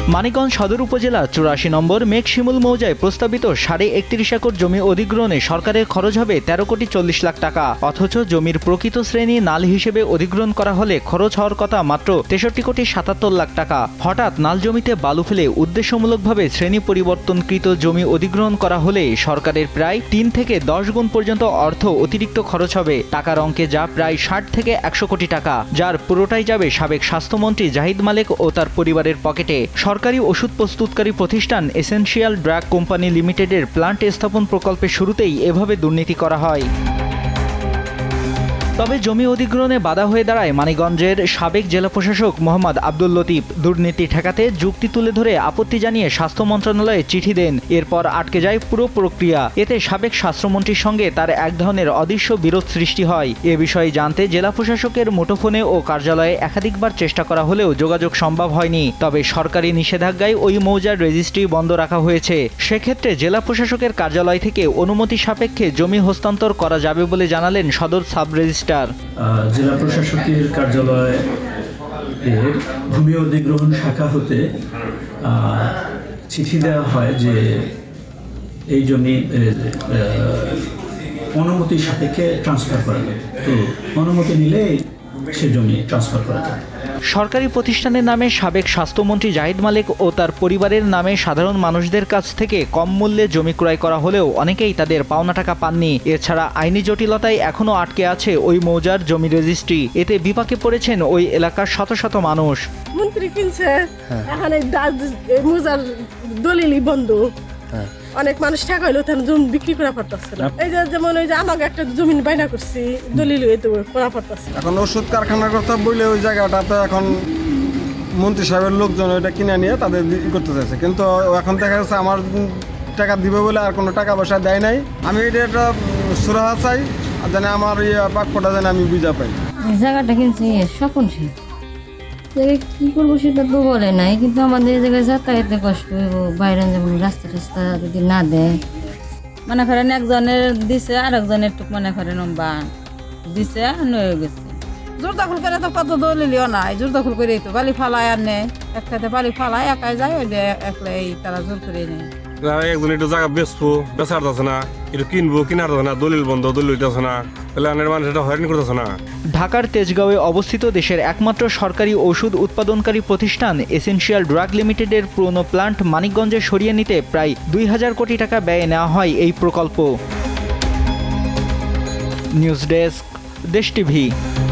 মানিকগঞ্জ সদর উপজেলা ৮৪ নম্বর মেঘশিমুল মৌজায় প্রস্তাবিত ৩১.৫ একর জমি অধিগ্রহণে সরকারের খরচ হবে ১৩,৪০,০০,০০০ টাকা। অথচ জমির প্রকৃত শ্রেণী নাল হিসেবে অধিগ্রহণ করা হলে খরচ হওয়ার কথা মাত্র ৬৩,৭৭,০০,০০০ টাকা। হঠাৎ নাল জমিতে বালু ফেলে উদ্দেশ্যমূলকভাবে শ্রেণী পরিবর্তনকৃত জমি অধিগ্রহণ করা হলে সরকারের প্রায় ৩ থেকে ১০ গুণ পর্যন্ত অর্থ অতিরিক্ত খরচ হবে। টাকার অঙ্কে যা প্রায় ৬০ থেকে ১০০ কোটি টাকা, যার পুরোটাই যাবে সাবেক স্বাস্থ্যমন্ত্রী জাহিদ মালেক ও তার পরিবারের পকেটে। সরকারি ওষুধ প্রস্তুতকারী প্রতিষ্ঠান এসেনশিয়াল ড্রাগ কোম্পানি লিমিটেডের প্লান্ট স্থাপন প্রকল্পের শুরুতেই এভাবে দুর্নীতি করা হয়। তবে জমি অধিগ্রহণে বাধা হয়ে দাঁড়ায় মানিকগঞ্জের সাবেক জেলা প্রশাসক মোহাম্মদ আব্দুল লতিফ। দুর্নীতি ঠেকাতে যুক্তি তুলে ধরে আপত্তি জানিয়ে স্বাস্থ্য মন্ত্রণালয়ে চিঠি দেন। এরপর আটকে যায় পুরো প্রক্রিয়া। এতে সাবেক স্বাস্থ্যমন্ত্রীর সঙ্গে তার এক ধরনের অদৃশ্য বিরোধ সৃষ্টি হয়। এ বিষয়ে জানতে জেলা প্রশাসকের মুঠোফোনে ও কার্যালয়ে একাধিকবার চেষ্টা করা হলেও যোগাযোগ সম্ভব হয়নি। তবে সরকারি নিষেধাজ্ঞায় ওই মৌজার রেজিস্ট্রি বন্ধ রাখা হয়েছে। সেক্ষেত্রে জেলা প্রশাসকের কার্যালয় থেকে অনুমতি সাপেক্ষে জমি হস্তান্তর করা যাবে বলে জানালেন সদর সাব রেজিস্ট্রার। জেলা প্রশাসকের কার্যালয় এর ভূমি অধিগ্রহণ শাখা হতে চিঠি দেওয়া হয় যে এই জমি অনুমতি সাপেক্ষে ট্রান্সফার করা যাবে। তো অনুমতি নিলে সে জমি ট্রান্সফার করা যায়। সরকারি প্রতিষ্ঠানের নামে সাবেক স্বাস্থ্যমন্ত্রী জাহিদ মালেক ও তার পরিবারের নামে সাধারণ মানুষদের কাছ থেকে কম মূল্যে জমি ক্রয় করা হলেও অনেকেই তাদের পাওনা টাকা পাননি। এছাড়া আইনি জটিলতায় এখনও আটকে আছে ওই মৌজার জমি রেজিস্ট্রি। এতে বিপাকে পড়েছেন ওই এলাকার শত শত মানুষ। মন্ত্রী কিনছে, এখানে মৌজার দলিলই বন্ধ। অনেক মানুষ টাকা হইলো তার জমি বিক্রি করা পারতেছে না। এই যে যেমন ওই যে আমাকে একটা জমি বাইনা করছি, দলিল করা পারতেছে। এখন ওষুধ কারখানার কথা বলে ওই জায়গাটাতে এখন মন্ত্রী সাহেবের লোকজন ওইটা কিনে নিয়ে তাদের করতে চাইছে, কিন্তু এখন দেখা যাচ্ছে আমার টাকা দিবে বলে আর কোনো টাকা পয়সা দেয় নাই। আমি এটা একটা সুরাহা চাই, যেন আমার বাক্যটা যেন আমি বুঝা পাই। জায়গাটা কিনছি স্বপন কি করবো সেটা তো বলে নাই, কিন্তু আমাদের জায়গায় যাতায়াতে কষ্ট হইব। বাইরে যেমন রাস্তা টাস্তা যদি না দেয়, মনে করেন একজনের দিছে আর একজনের টুক মনে করেন দিছে নয়ে গেছে। জোর দখল করে তো কত দলিলিও নাই, জোর দখল করে তো বালি ফালায় আর নেই, একসাথে বালি ফালায় একাই যায়, ওই একলাই তারা জোর করে নেই। একজন একটু জায়গা বেচবো, বেচার যাচ্ছে না, একটু কিনবো, কিনার যাচ্ছে না, দলিল বন্ধ, দলিল হইতেছে না, মানুষ এটা হয়রানি করতেছে না। ঢাকার তেজগাঁওয়ে অবস্থিত দেশের একমাত্র সরকারি ওষুধ উৎপাদনকারী প্রতিষ্ঠান এসেনশিয়াল ড্রাগ লিমিটেডের পুরনো প্লান্ট মানিকগঞ্জে সরিয়ে নিতে প্রায় ২,০০০ কোটি টাকা ব্যয়ে নেওয়া হয় এই প্রকল্প। News desk, Desh TV.